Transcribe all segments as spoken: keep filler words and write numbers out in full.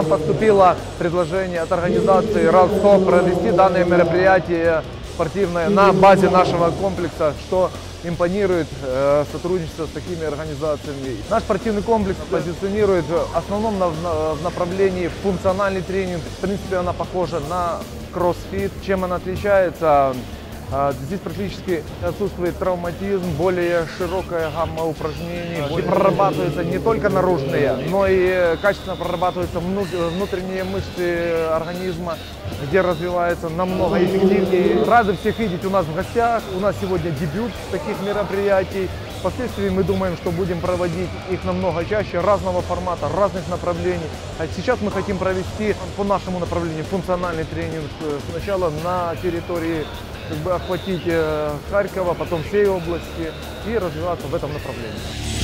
нам поступило предложение от организации «Ростов» провести данное мероприятие спортивное на базе нашего комплекса, что импонирует э, сотрудничество с такими организациями. Наш спортивный комплекс позиционирует в основном на, на, в направлении функциональный тренинг. В принципе, она похожа на кроссфит. Чем она отличается? Э, здесь практически отсутствует травматизм, более широкая гамма упражнений. И прорабатываются не только наружные, но и качественно прорабатываются внутренние мышцы организма, где развивается намного эффективнее. Рады всех видеть у нас в гостях. У нас сегодня дебют таких мероприятий. Впоследствии мы думаем, что будем проводить их намного чаще, разного формата, разных направлений. А сейчас мы хотим провести по нашему направлению функциональный тренинг. Сначала на территории, как бы, охватить Харькова, потом всей области и развиваться в этом направлении.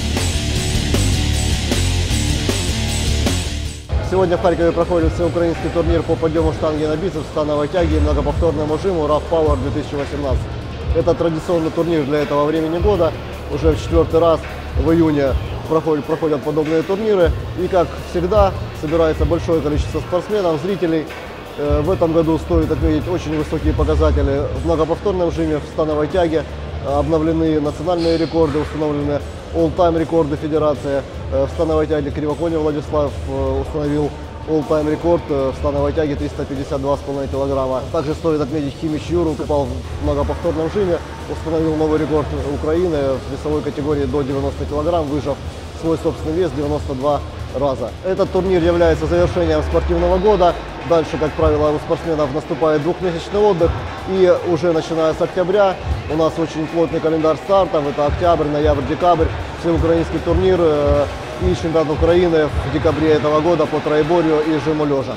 Сегодня в Харькове проходит всеукраинский турнир по подъему штанги на бицепс, становой тяге и многоповторному жиму рав пауэр две тысячи восемнадцать. Это традиционный турнир для этого времени года. Уже в четвертый раз в июне проходят, проходят подобные турниры. И, как всегда, собирается большое количество спортсменов, зрителей. В этом году стоит отметить очень высокие показатели в многоповторном жиме, в становой тяге. Обновлены национальные рекорды, установлены all-time рекорды федерации. В становой тяге Кривоконев Владислав установил all-time рекорд в становой тяге триста пятьдесят два с половиной килограмма. Также стоит отметить Химич Юру, упал в многоповторном жиме, установил новый рекорд Украины в весовой категории до девяноста килограмм, выжав свой собственный вес девяносто два раза. Этот турнир является завершением спортивного года. Дальше, как правило, у спортсменов наступает двухмесячный отдых. И уже начиная с октября у нас очень плотный календарь стартов. Это октябрь, ноябрь, декабрь. Всеукраинский турнир и чемпионат Украины в декабре этого года по троеборью и жиму лежа.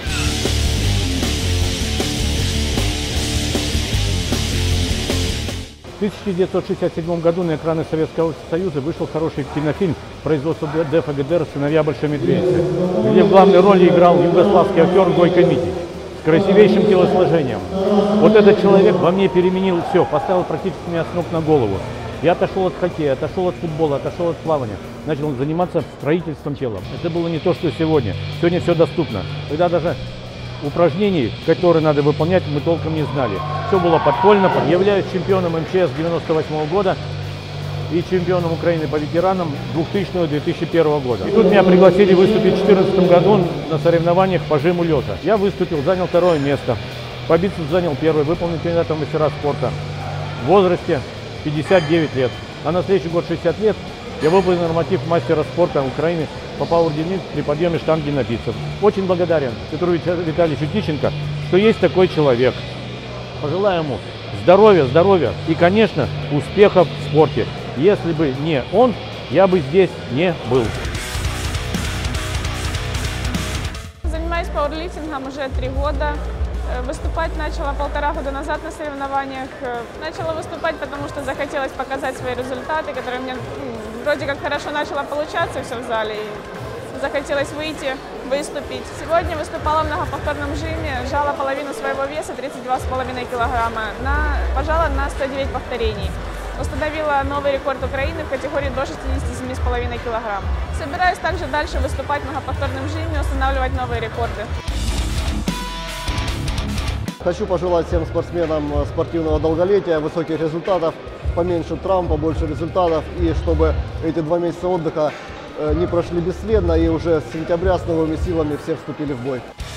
В тысяча девятьсот шестьдесят седьмом году на экраны Советского Союза вышел хороший кинофильм производства ДЭФ ГДР «Сыновья Большой Медведицы», где в главной роли играл югославский актер Гойко Митич с красивейшим телосложением. Вот этот человек во мне переменил все, поставил практически меня с ног на голову. Я отошел от хоккея, отошел от футбола, отошел от плавания, начал заниматься строительством тела. Это было не то, что сегодня. Сегодня все доступно. Тогда даже упражнений, которые надо выполнять, мы толком не знали. Все было подпольно. Являюсь чемпионом эм че эс девяносто восьмого года и чемпионом Украины по ветеранам двухтысячного — две тысячи первого года. И тут меня пригласили выступить в две тысячи четырнадцатом году на соревнованиях по жиму лежа. Я выступил, занял второе место. По бицепсу занял первое, выполнил кандидатом в мастера спорта в возрасте пятьдесят девять лет. А на следующий год шестьдесят лет я выполнил норматив мастера спорта Украины по пауэр-динамике при подъеме штанги на бицепс. Очень благодарен Петру Витальевичу Тищенко, что есть такой человек. Пожелаю ему здоровья, здоровья и, конечно, успехов в спорте. Если бы не он, я бы здесь не был. Занимаюсь пауэрлифтингом уже три года. Выступать начала полтора года назад на соревнованиях. Начала выступать, потому что захотелось показать свои результаты, которые у меня ну, вроде как хорошо начало получаться все в зале. И захотелось выйти, выступить. Сегодня выступала в многоповторном жиме, сжала половину своего веса, тридцать два с половиной килограмма, на, пожала на сто девять повторений. Установила новый рекорд Украины в категории до шестидесяти семи с половиной килограмм. Собираюсь также дальше выступать в многоповторном жиме, устанавливать новые рекорды. Хочу пожелать всем спортсменам спортивного долголетия, высоких результатов, поменьше травм, побольше результатов, и чтобы эти два месяца отдыха не прошли бесследно, и уже с сентября с новыми силами все вступили в бой.